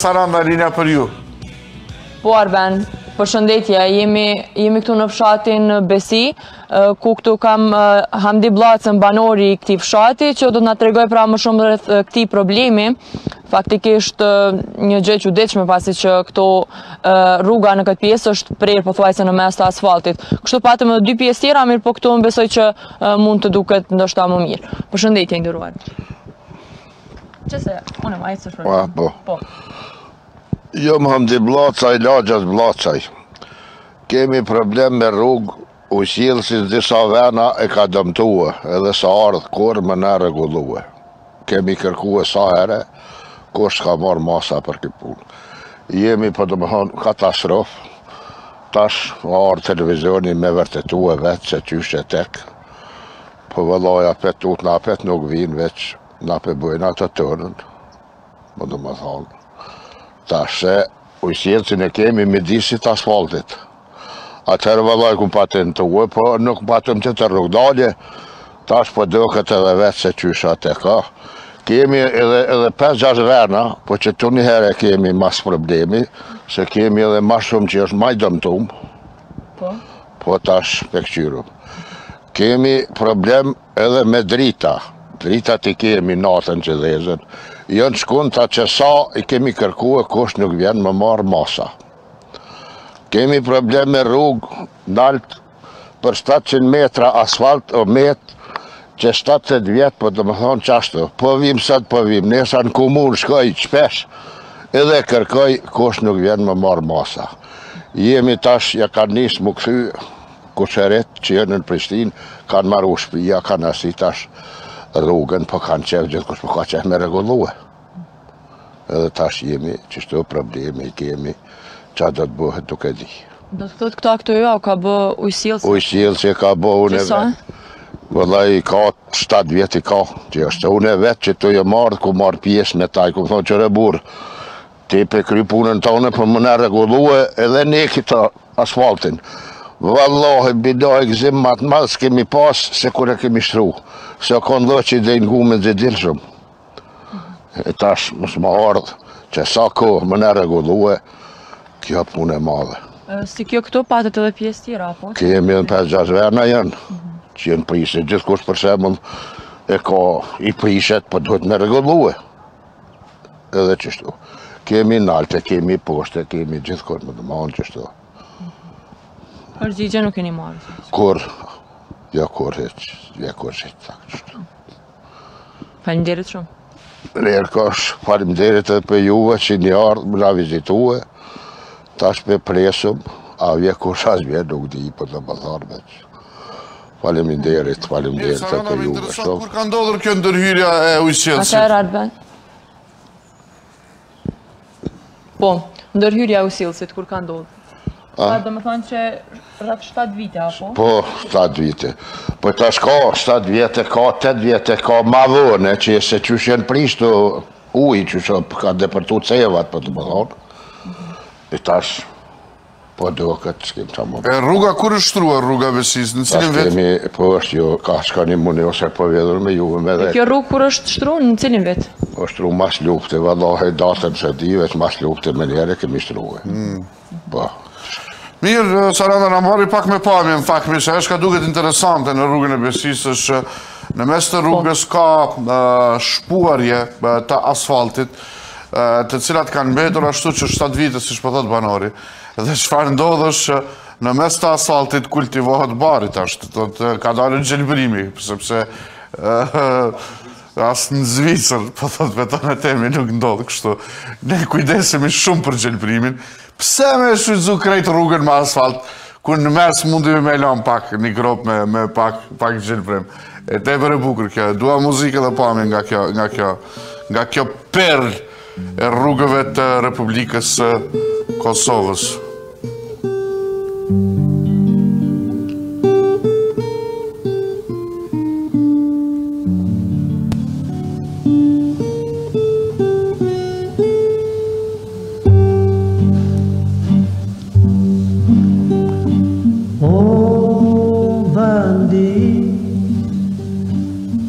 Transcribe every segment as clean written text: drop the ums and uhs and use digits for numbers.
Saranda, linja për ju. Po Arben, përshëndetje, jemi këtu në fshatin Besi, ku këtu kam Hamdi Bllacën, banori i këtij fshati, që do të na tregoj pra më shumë rreth këtij problemi. Faktikisht një gjë e çuditshme pasi që këto rruga në këtë pjesë është prerë pothuajse në mes të asfaltit. Kështu patëm edhe dy pjesë tjera, mirë po këtu unë besoj që mund të duket ndoshta më mirë. Përshëndetje nderuar. Çse, unë më ecë shpërndaj. Po. Jo më Hamdi Bllacaj, Lagjas Bllacaj. Kemi problem me rrugë, ujësillësi disa vena e ka dëmtue, edhe sa ardhë kur më në regulue. Kemi kërkue sa here, kur s'ka marrë masa për këtë punë. Jemi për të më thonë katastrofë, tash ardhë televizioni me vërtetue vetë se qyshe tek, po vëllaja petut na pet nuk vinë veç, na pe bujnë atë të tërën, më të më thonë. Tash se ujësillësin e kemi midisit asfaltit. Atëherë vëllaj ku patentue, po nuk patëm të rrugdalje, tash po doket edhe vetë se qysha te ka. Kemi edhe 5-6 verna, po që të një herë kemi mas problemi, se kemi edhe ma shumë që është maj dëmtum, po tash pe këqyru. Kemi problem edhe me drita. Dritat i kemi natën që dhezën. Jënë shkunta që sa i kemi kërkue, kush nuk vjen më marë masa. Kemi problem me rrugë nalt për 700 metra asfalt o met që 70 vjetë, po të më thonë qashtu. Po vim sot, po vim, nesa në komunë shkoj qpesh, edhe kërkoj, kush nuk vjen më marë masa. Jemi tash, ja kanë nisë më këthy, kusheret që jenë në Prishtinë, kanë marru shpija, kanë asi tash rrugën, po kanë qef gjithë kush po ka qef me regulue. Edhe tash jemi, qështu problemi kemi, qa do të bëhet duke di. Do të thotë këta këtu jo, ka bë ujësillësi? Ujësillësi ka bë unë e vetë. Vëllai ka 7 vjet i ka, që është unë e vetë që të jo marrë, ku marrë pjesë me taj, ku më thonë qëre burë, ti pe kry punën tonë, për më në regulue edhe ne kita asfaltin. Vallahi, bidoj gëzim matë madhë s'kemi pas se kure kemi shtru. Se konë dhe që i dhejnë gume dhe dilë shumë. E tash, mësë më ardhë, që sa kohë më në regulue, kjo punë e madhe. Si kjo këto patët edhe pjesë tjera, apo? Kemi edhe 5-6 verna janë, që jenë prishe. Gjithë kush për shemull e ka i prishet, për duhet me regulue. Edhe qështu. Kemi nalte, kemi poshte, kemi gjithë kur më dëmanë qështu. Përgjigje nuk keni marrë? Kur, ja kur heq, qështu. Faleminderit shumë. Rerkosh, faleminderit edhe për juve që një ardhë më na vizitue, tash me presum, a vje kush as vje nuk di, për të më tharë veç. Faleminderit për juve. Kur ka ndodhur kjo ndërhyrja e ujësillësit? Atëherë Arben? Po, ndërhyrja e ujësillësit, kur ka ndodhur? Do më thonë që rrët 7 vite, apo? Po, 7 vite. Po tash ka 7 vite, ka 8 vite, ka ma vone, që se qysh jenë prishtu ujë, që ka depërtu cevat, për të më thonë. E tash, po do këtë s'kem qa më. E rruga kur është shtruar rruga Besis, në cilin vetë? Kemi, po është jo, ka shka një mune, ose po vjedhur me juve me dhe. Kjo rrugë kur është shtru, në cilin vetë? Po shtru mas lufte, vallahi datëm se di, veç mas lufte me njere kemi shtruhe. Po. Mirë, Saranda, në marri pak me pamje, në fakt, se është ka duket interesante në rrugën e Besis, është në mes të rrugës ka shpuarje të asfaltit, të cilat kanë mbetur ashtu që 7 vite, si shpëthot banori. Dhe çfarë ndodh është në mes të asfaltit kultivohet barit ashtu, ka dalë gjelbrimi, sepse asë në Zvicër, po thot beton e temi nuk ndodhë kështu. Ne kujdesemi shumë për gjelbrimin. Pse me shfrytzu krejt rrugën me asfalt, ku në mes mundi me lan pak një grop me pak gjelbrim. E te për e bukur kjo, dua muzikë dhe pami nga kjo perl e rrugëve të Republikës Kosovës.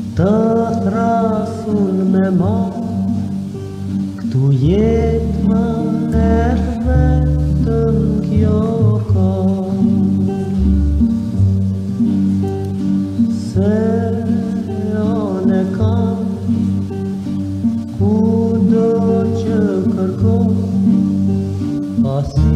Të thrasun me ma, këtu jetë më Se one kam kudo që kërkon pasi